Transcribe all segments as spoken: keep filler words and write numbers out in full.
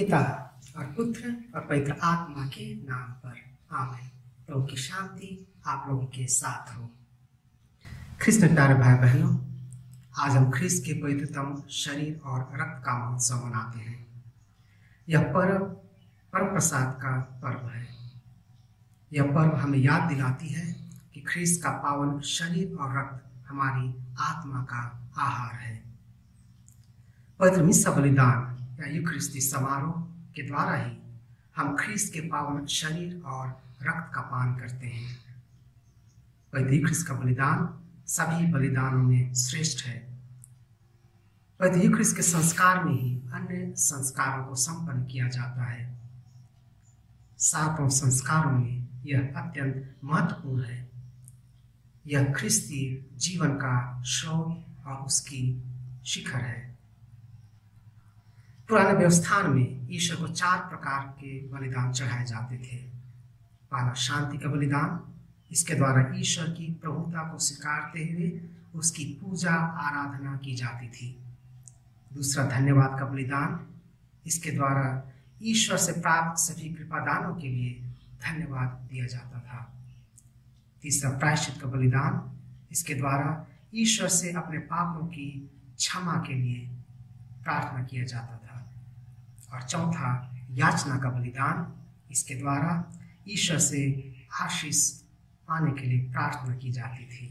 पिता और पुत्र और पवित्र आत्मा के नाम पर आमीन। प्रभु की शांति आप लोगों के साथ हो। ख्रिस्त में प्यारे भाई बहनों, आज हम ख्रिस्त के पवित्रतम शरीर और रक्त का महोत्सव मनाते हैं। यह पर्व परम प्रसाद का पर्व है। यह पर्व हमें याद दिलाती है कि ख्रिस्त का पावन शरीर और रक्त हमारी आत्मा का आहार है। पवित्र मिस्सा बलिदान या यूखरिस्ती समारोह के द्वारा ही हम ख्रिस्त के पावन शरीर और रक्त का पान करते हैं। पवित्र यूखरिस्त का बलिदान सभी बलिदानों में श्रेष्ठ है। पवित्र यूखरिस्त के संस्कार में ही अन्य संस्कारों को संपन्न किया जाता है। सातों संस्कारों में यह अत्यंत महत्वपूर्ण है। यह ख्रिस्ती जीवन का स्रोत और उसकी शिखर है। पुराने व्यवस्थान में ईश्वर को चार प्रकार के बलिदान चढ़ाए जाते थे। पहला शांति का बलिदान, इसके द्वारा ईश्वर की प्रभुता को स्वीकारते हुए उसकी पूजा आराधना की जाती थी। दूसरा धन्यवाद का बलिदान, इसके द्वारा ईश्वर से प्राप्त सभी कृपादानों के लिए धन्यवाद दिया जाता था। तीसरा प्रायश्चित का बलिदान, इसके द्वारा ईश्वर से अपने पापों की क्षमा के लिए प्रार्थना किया जाता था। और चौथा याचना का बलिदान, इसके द्वारा ईश्वर से आशीष पाने के लिए प्रार्थना की जाती थी।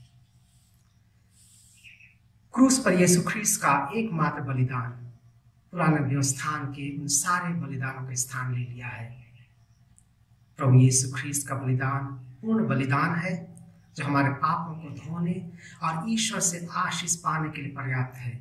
क्रूस पर यीशु ख्रिस्त का एकमात्र बलिदान पुराने व्यवस्थान के उन सारे बलिदानों का स्थान ले लिया है। प्रभु यीशु ख्रिस्त का बलिदान पूर्ण बलिदान है, जो हमारे पापों को धोने और ईश्वर से आशीष पाने के लिए पर्याप्त है।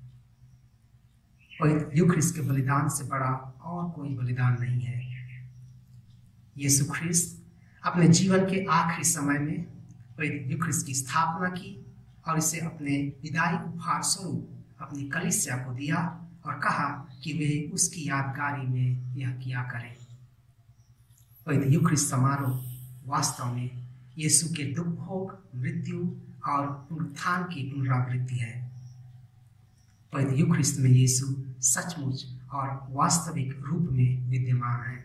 पवित्र यूखरिस्त के बलिदान से बड़ा और कोई बलिदान नहीं है। यीशु ख्रिस्त अपने जीवन के आखिरी समय में पवित्र यूखरिस्त की स्थापना की और इसे अपने विदाई उपहार स्वरूप अपनी कलीसिया को दिया और कहा कि वे उसकी यादगारी में यह किया करें। पवित्र यूखरिस्त समारोह वास्तव में यीशु के दुख भोग, मृत्यु और पुनरुत्थान की पुनरावृत्ति है। पवित्र यूखरिस्त में यीशु सचमुच और वास्तविक रूप में विद्यमान है।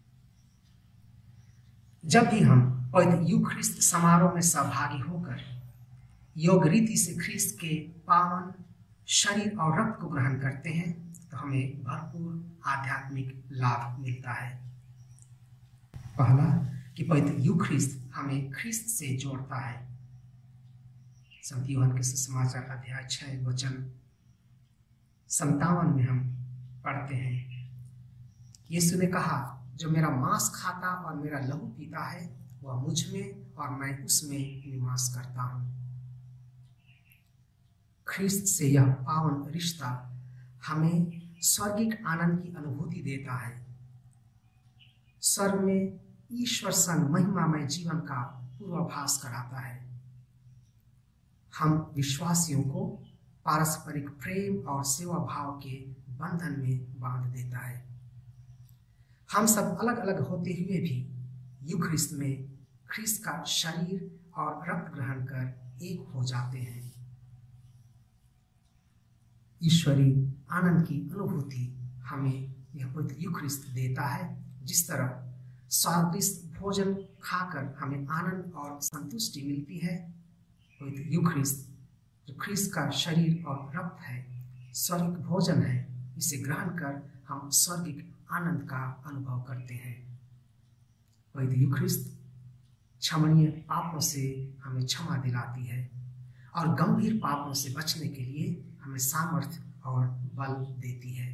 जब भी हम पवित्र यूखरिस्त समारोह में सहभागी होकर योग रीति से ख्रिस्त के पावन शरीर और रक्त को ग्रहण करते हैं, तो हमें भरपूर आध्यात्मिक लाभ मिलता है। पहला कि पवित्र यूखरिस्त हमें ख्रिस्त से जोड़ता है। संत यूहन्ना के सुसमाचार अध्याय छह वचन संतावन में हम पढ़ते हैं, यीशु ने कहा, जो मेरा मांस खाता और मेरा लहू पीता है वह मुझ में और मैं उसमें निवास करता हूं। ख्रिस्त से यह पावन रिश्ता हमें स्वर्गिक आनंद की अनुभूति देता है। स्वर्ग में ईश्वर संग महिमामय जीवन का पूर्वाभास कराता है। हम विश्वासियों को पारस्परिक प्रेम और सेवा भाव के बंधन में बांध देता है। हम सब अलग अलग होते हुए भी यूखरिस्त में ख्रिस्त का शरीर और रक्त ग्रहण कर एक हो जाते हैं। ईश्वरीय आनंद की अनुभूति हमें यह पवित्र यूखरिस्त देता है। जिस तरह स्वादिष्ट भोजन खाकर हमें आनंद और संतुष्टि मिलती है, पवित्र यूखरिस्त जो ख्रिस्त का शरीर और रक्त है, स्वर्गिक भोजन है। इसे ग्रहण कर हम स्वर्गिक आनंद का अनुभव करते हैं। पवित्र यूखरिस्त क्षमणीय पापों से हमें क्षमा दिलाती है और गंभीर पापों से बचने के लिए हमें सामर्थ्य और बल देती है।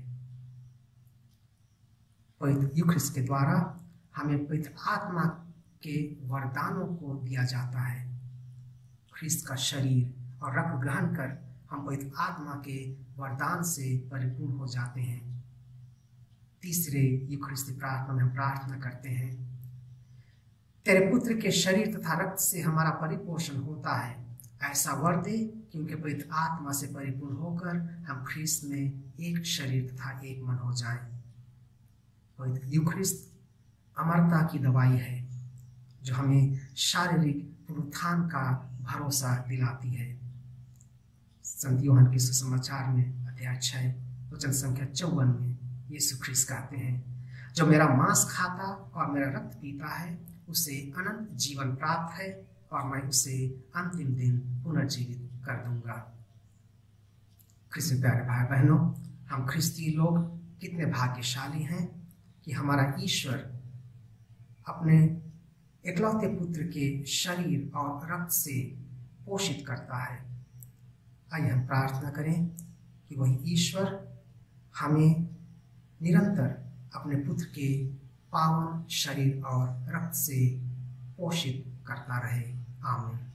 पवित्र यूखरिस्त के द्वारा हमें पवित्र आत्मा के वरदानों को दिया जाता है। ख्रिस्त का शरीर और रक्त ग्रहण कर हम पवित्र आत्मा के वरदान से परिपूर्ण हो जाते हैं। तीसरे यूखरिस्ती प्रार्थना में हम प्रार्थना करते हैं, तेरे पुत्र के शरीर तथा रक्त से हमारा परिपोषण होता है, ऐसा वर दे कि उनके पवित्र आत्मा से परिपूर्ण होकर हम ख्रिस्त में एक शरीर तथा एक मन हो जाए। पवित्र यूखरिस्त अमरता की दवाई है, जो हमें शारीरिक पुनरुत्थान का भरोसा दिलाती है। संत यूहन्ना के सुसमाचार में अध्याय छह वचन संख्या चौवन में यीशु ख्रीस्त कहते हैं, जो मेरा मांस खाता और मेरा रक्त पीता है उसे अनंत जीवन प्राप्त है और मैं उसे अंतिम दिन पुनर्जीवित कर दूंगा। ख्रिस्त प्यारे भाई बहनों, हम ख्रिस्ती लोग कितने भाग्यशाली हैं कि हमारा ईश्वर अपने एकलौते पुत्र के शरीर और रक्त से पोषित करता है। आइए हम प्रार्थना करें कि वही ईश्वर हमें निरंतर अपने पुत्र के पावन शरीर और रक्त से पोषित करता रहे। आमीन।